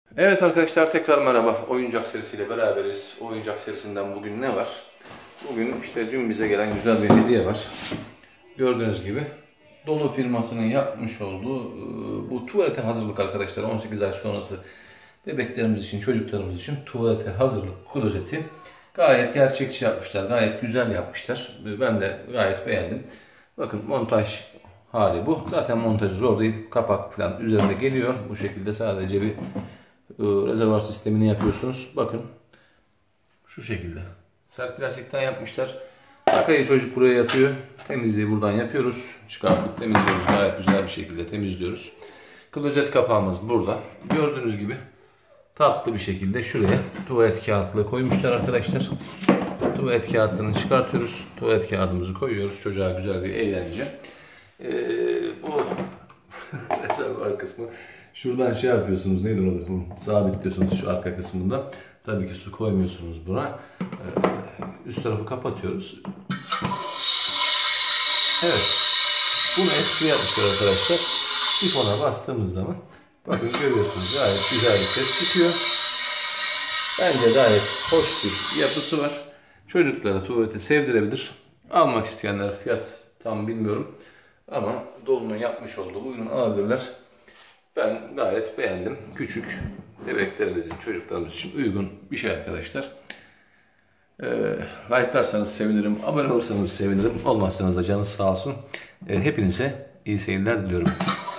Evet arkadaşlar, tekrar merhaba. Oyuncak serisiyle beraberiz. Oyuncak serisinden bugün ne var? Bugün işte dün bize gelen güzel bir hediye var. Gördüğünüz gibi Dolu firmasının yapmış olduğu bu tuvalete hazırlık arkadaşlar. 18 ay sonrası bebeklerimiz için, çocuklarımız için tuvalete hazırlık klozeti. Gayet gerçekçi yapmışlar, gayet güzel yapmışlar. Ben de gayet beğendim. Bakın montaj hali bu. Zaten montajı zor değil. Kapak falan üzerinde geliyor. Bu şekilde sadece bir rezervuar sistemini yapıyorsunuz. Bakın şu şekilde. Sert plastikten yapmışlar. Takayı çocuk buraya yatıyor. Temizliği buradan yapıyoruz. Çıkartıp temizliyoruz. Gayet güzel bir şekilde temizliyoruz. Klozet kapağımız burada. Gördüğünüz gibi tatlı bir şekilde şuraya tuvalet kağıtlığı koymuşlar arkadaşlar. Tuvalet kağıtlığını çıkartıyoruz. Tuvalet kağıdımızı koyuyoruz. Çocuğa güzel bir eğlence. Bu rezervuar kısmı. Şuradan şey yapıyorsunuz. Neydi orada? Sabitliyorsunuz şu arka kısmında. Tabii ki su koymuyorsunuz buna. Üst tarafı kapatıyoruz. Evet. Bunu espri yapmışlar arkadaşlar. Sifona bastığımız zaman bakın görüyorsunuz gayet güzel bir ses çıkıyor. Bence gayet hoş bir yapısı var. Çocuklara tuvaleti sevdirebilir. Almak isteyenler, fiyat tam bilmiyorum. Ama Dolu'nun yapmış olduğu bu ürünü alabilirler. Ben gayet beğendim. Küçük bebeklerimizin, çocuklarımız için uygun bir şey arkadaşlar. Like'larsanız sevinirim. Abone olursanız sevinirim. Olmazsanız da canınız sağ olsun. Hepinize iyi seyirler diliyorum.